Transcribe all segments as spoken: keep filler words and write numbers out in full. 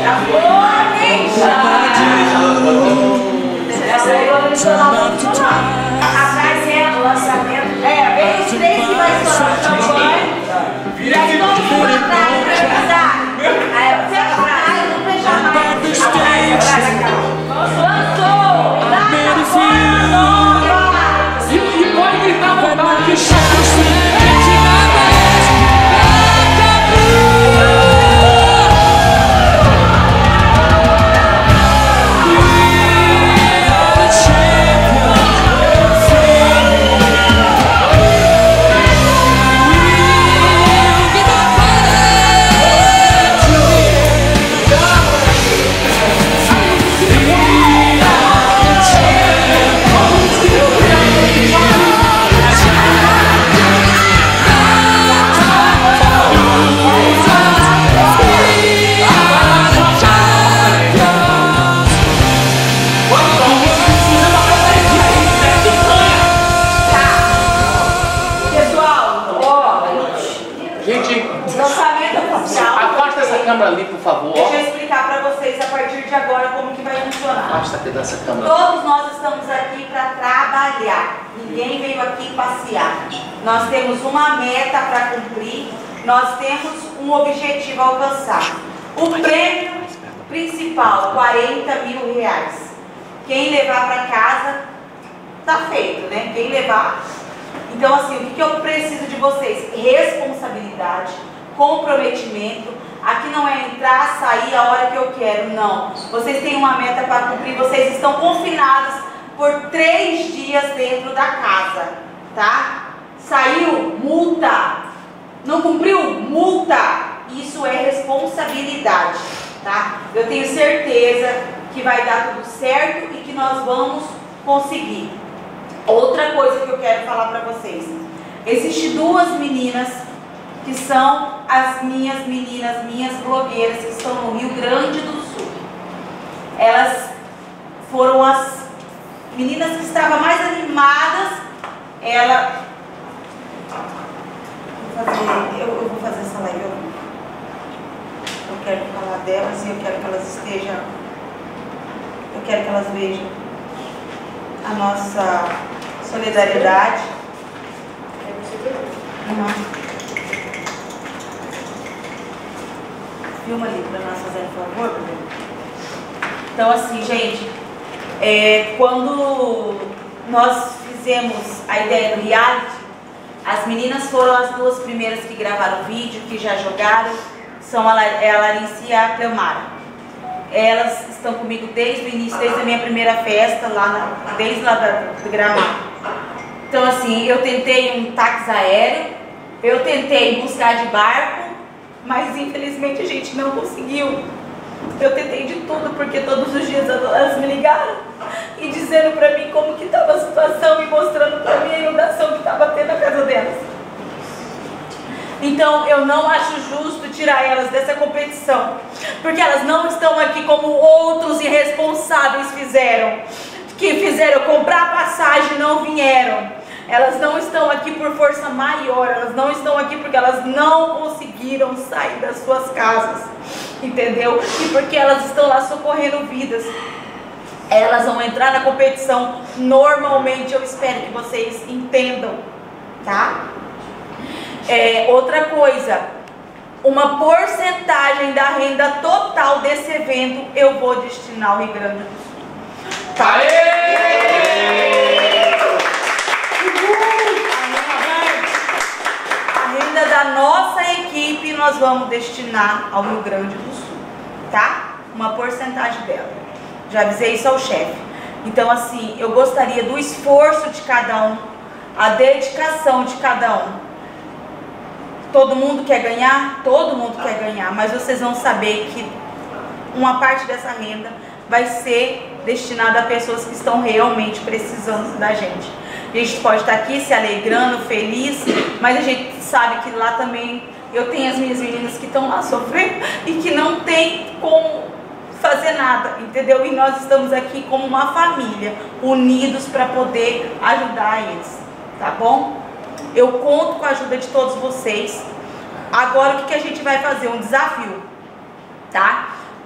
Atrás é o lançamento. É, vem os três que vai estourar o champanhe. E aí todo mundo atrás pra avisar. Aí você atrás, não fecha mais. Atrás, atrás, atrás. Lançou! Dá pra fora! E pode gritar à vontade. Ali, por favor. Deixa eu explicar para vocês a partir de agora como que vai funcionar. Basta aqui dessa câmera. Todos nós estamos aqui para trabalhar. Ninguém veio aqui passear. Nós temos uma meta para cumprir. Nós temos um objetivo a alcançar. O prêmio principal, quarenta mil reais. Quem levar para casa, tá feito, né? Quem levar. Então, assim, o que eu preciso de vocês? Responsabilidade, comprometimento. Aqui não é entrar, sair a hora que eu quero, não. Vocês têm uma meta para cumprir, vocês estão confinados por três dias dentro da casa, tá? Saiu, multa. Não cumpriu, multa. Isso é responsabilidade, tá? Eu tenho certeza que vai dar tudo certo e que nós vamos conseguir. Outra coisa que eu quero falar para vocês. Existem duas meninas que são as minhas meninas, minhas blogueiras que estão no Rio Grande do Sul. Elas foram as meninas que estavam mais animadas. Ela... Vou fazer, eu, eu vou fazer essa live. Eu, eu quero falar delas e eu quero que elas estejam... Eu quero que elas vejam a nossa solidariedade. Uhum. Filma ali para nós fazerem por favor, Bruno. Então, assim, gente, é, quando nós fizemos a ideia do reality, as meninas foram as duas primeiras que gravaram o vídeo, que já jogaram, são a, é a Larissa e a Cleomara. Elas estão comigo desde o início, desde a minha primeira festa, lá na, desde lá da, do Gramado. Então, assim, eu tentei um táxi aéreo, eu tentei buscar de barco, mas infelizmente a gente não conseguiu. Eu tentei de tudo, porque todos os dias elas me ligaram e dizendo pra mim como que estava a situação e mostrando pra mim a inundação que estava tendo na casa delas. Então eu não acho justo tirar elas dessa competição, porque elas não estão aqui como outros irresponsáveis fizeram, que fizeram comprar passagem e não vieram. Elas não estão aqui por força maior, elas não estão aqui porque elas não conseguiram sair das suas casas, entendeu? E porque elas estão lá socorrendo vidas. Elas vão entrar na competição normalmente, eu espero que vocês entendam, tá? É, outra coisa, uma porcentagem da renda total desse evento eu vou destinar ao Rio Grande do Sul. Tá? Da nossa equipe nós vamos destinar ao Rio Grande do Sul, tá? Uma porcentagem dela. Já avisei isso ao chefe. Então, assim, eu gostaria do esforço de cada um, a dedicação de cada um. Todo mundo quer ganhar? Todo mundo quer ganhar, mas vocês vão saber que uma parte dessa renda vai ser destinada a pessoas que estão realmente precisando da gente. A gente pode estar aqui se alegrando, feliz, mas a gente sabe que lá também eu tenho as minhas meninas que estão lá sofrendo e que não tem como fazer nada, entendeu? E nós estamos aqui como uma família, unidos para poder ajudar eles, tá bom? Eu conto com a ajuda de todos vocês. Agora o que, que a gente vai fazer? Um desafio, tá?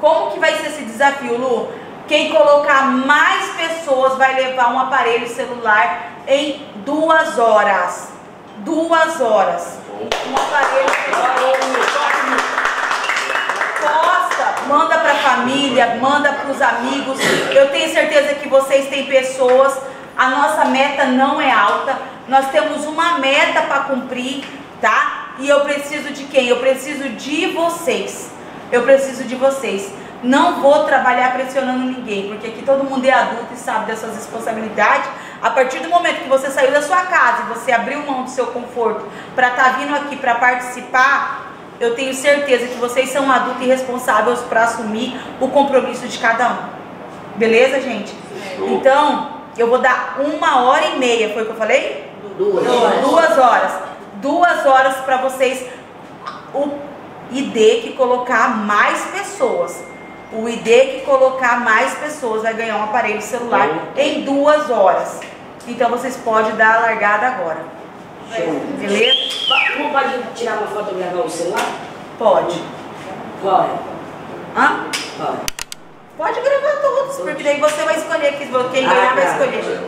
Como que vai ser esse desafio, Lu? Quem colocar mais pessoas vai levar um aparelho celular em duas horas. Duas horas. Um aparelho celular. Posta, manda para a família, manda para os amigos. Eu tenho certeza que vocês têm pessoas. A nossa meta não é alta. Nós temos uma meta para cumprir, tá? E eu preciso de quem? Eu preciso de vocês. Eu preciso de vocês. Não vou trabalhar pressionando ninguém, porque aqui todo mundo é adulto e sabe das suas responsabilidades. A partir do momento que você saiu da sua casa e você abriu mão do seu conforto para estar vindo aqui para participar, eu tenho certeza que vocês são adultos e responsáveis para assumir o compromisso de cada um. Beleza, gente? Então, eu vou dar uma hora e meia, foi o que eu falei? Duas. Duas horas. Duas horas para vocês. O I D que colocar mais pessoas. O I D que colocar mais pessoas vai ganhar um aparelho celular em duas horas. Então vocês podem dar a largada agora. Beleza? Não pode tirar uma foto e gravar o celular? Pode. Qual é? Hã? Qual é? Pode gravar todos, porque daí você vai escolher, quem ganhar vai escolher.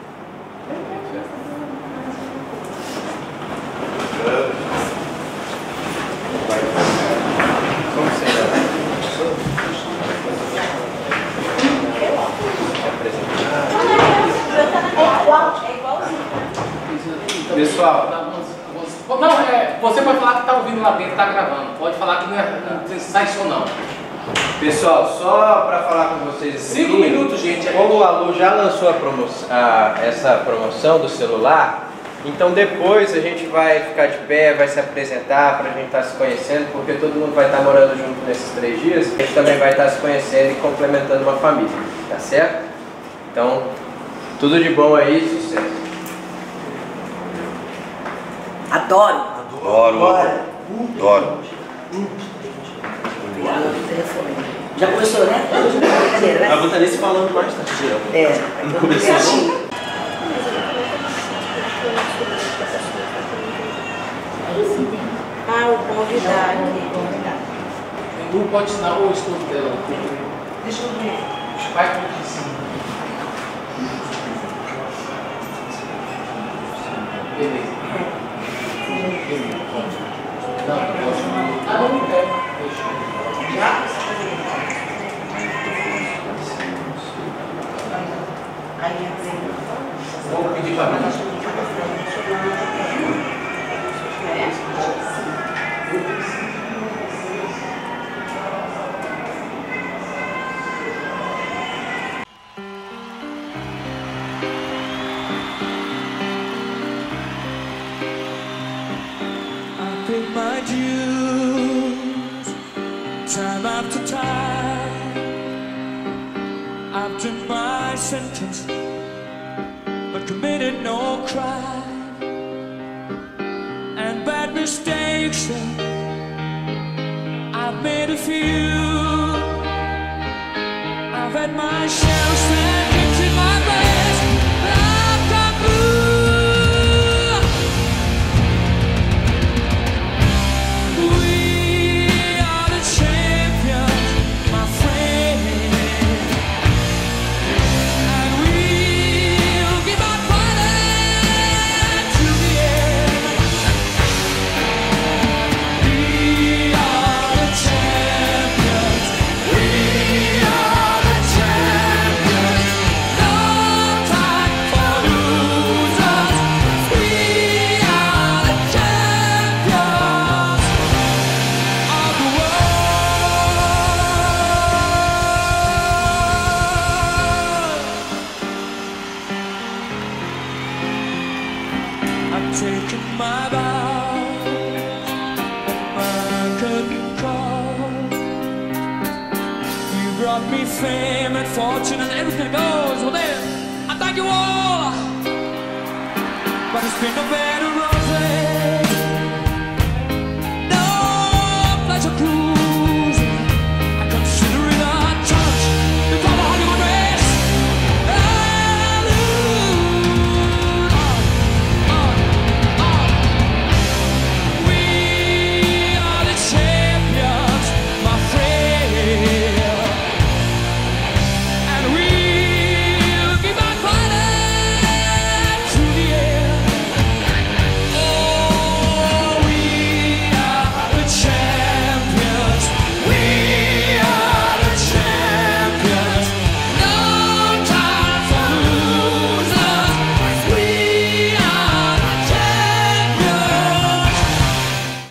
Pessoal, Não, é, você pode falar que está ouvindo lá dentro, está gravando. Pode falar que não, é, não sai som não. pessoal, só para falar com vocês um Cinco pouquinho, minutos, gente. Como a Lu já lançou a promoção, a, essa promoção do celular, então depois a gente vai ficar de pé, vai se apresentar para a gente estar se conhecendo, porque todo mundo vai estar morando junto nesses três dias. A gente também vai estar se conhecendo e complementando uma família, tá certo? Então, tudo de bom aí, sucesso. Adoro. Adoro. Adoro. Já começou, né? A Botanice falando mais tarde. É. Não começou não? Ah, o convidado. Não pode ensinar o estudo dela. Deixa eu ver. Vai com o sim. Beleza. Não, não posso. Ah, não, não quero. Deixa. Já? Aí Vou pedir para mim. Paid my dues time after time. I've done my sentence, but committed no crime. And bad mistakes, I've made a few. I've had my share of seconds in my best. I've got blue. Taking my vows at my curtain call. You brought me fame and fortune and everything goes. Well then, I thank you all. But it's been no better